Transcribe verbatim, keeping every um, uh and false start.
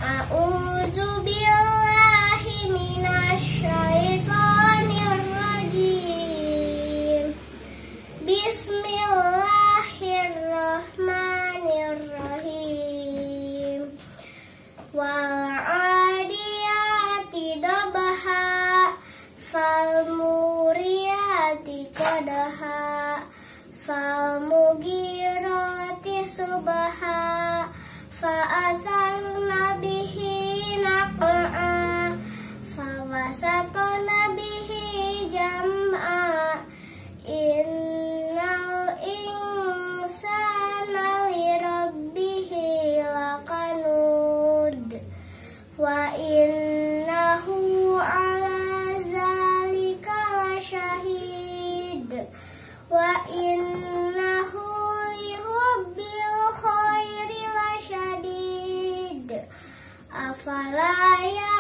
A'udzu billahi minasy syaithanir rajim. Bismillahirrahmanirrahim. Wal 'adiyati dabha fal muriyati qadha fal mughirati subha fa asarna bihi naq'a fa wasatna bihi jam'a innal insana li rabbihi lakanud wa innahu ala zalika lasyahid wa innahu li hubbil khairi lasyadid afala ya